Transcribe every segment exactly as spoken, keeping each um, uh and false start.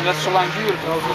kan net zo lang duren trouwens.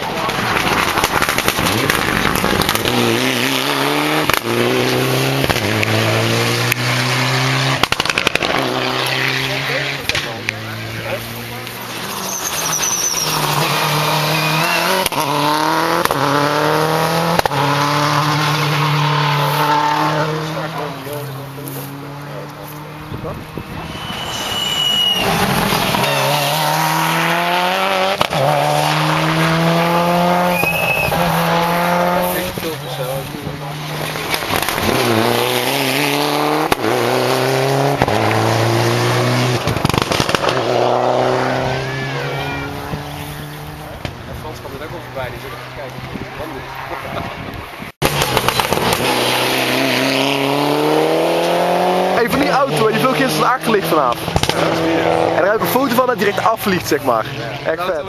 Frans gaat er ook al voorbij, die zit even kijken hoe het handen is. Hey, van die auto, die vloog gisteren het achterlicht vanaf. En daar heb ik een foto van dat direct afvliegt, zeg maar. Echt vet.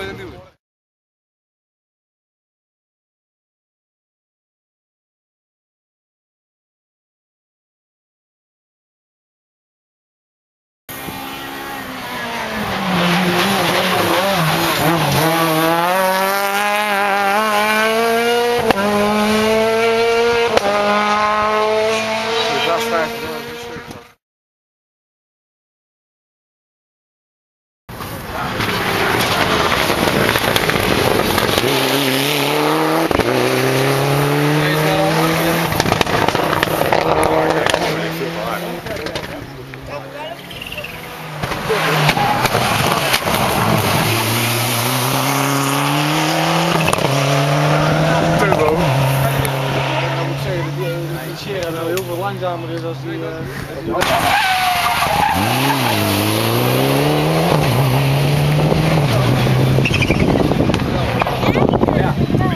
Nou heel veel langzamer is als die... Uh, ja.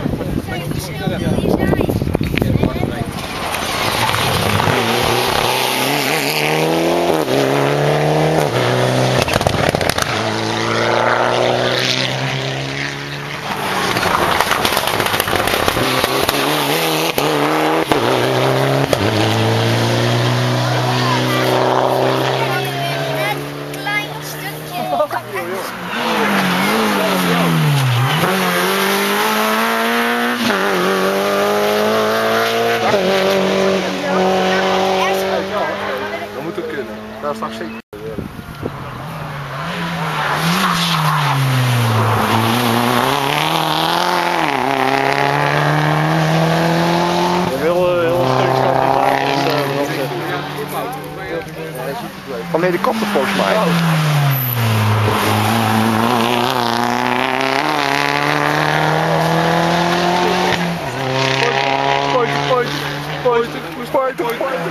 Dat moet ook kunnen. Dat is straks zeker. Van de helikopter volgens mij. Pointen, pointen, pointen, pointen, pointen.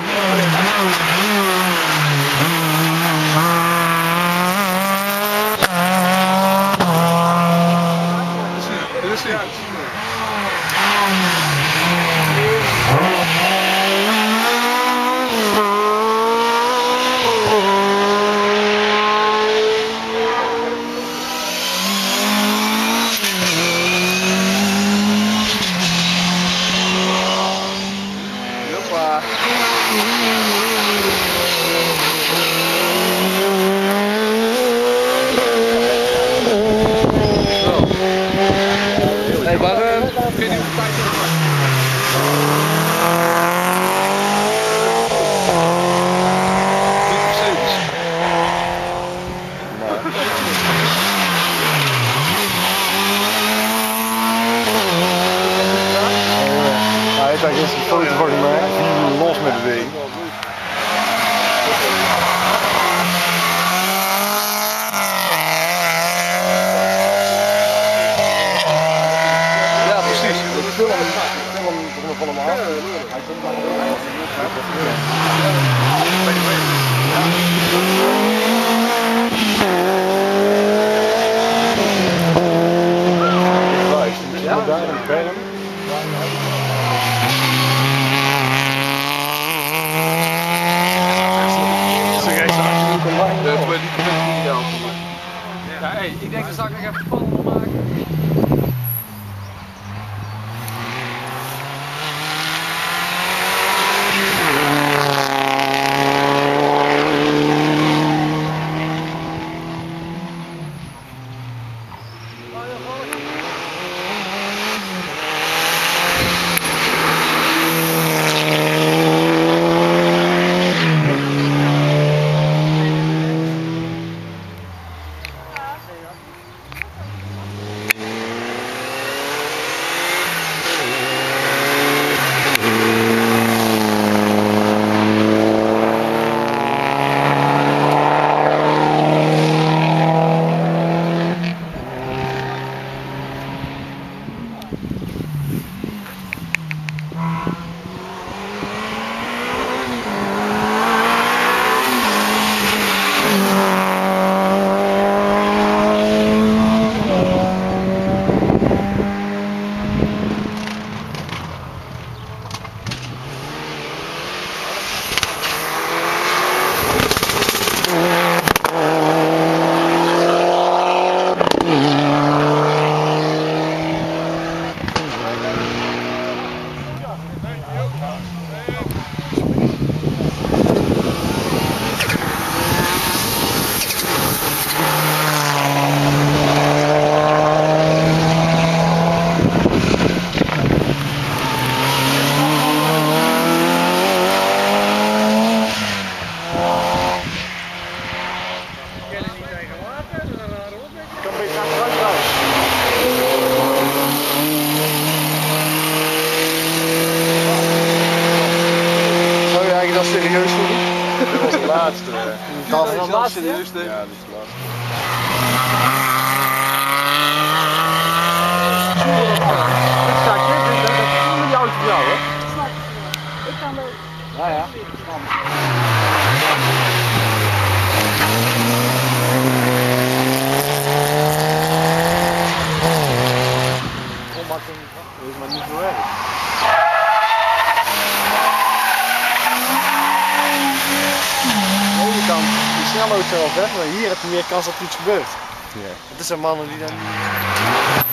Dit is het. Hey, maar uh, ik weet niet hoe tijd het was. Niet Mercedes. Hij heeft eigenlijk eens een foto van gemaakt, die los met het ding. Film hem van hem af. Hij komt maar ja, daar in de berm. Ja, hey, ik denk dat zal ik nog even spannend maken. Oh, ja, laatste. Dat is het laatste. serieus, denk ik. Ja, dat is het laatste. Dit ga ik niet doen, dat is niet die auto voor jou, hè? Snap je? Ik kan ook. Ja, ja. Onmakkelijk, dat is maar niet zo erg. Aan de ene kant, die snelheid is wel weg, maar hier heb je meer kans dat er iets gebeurt. Ja. Het zijn mannen die dan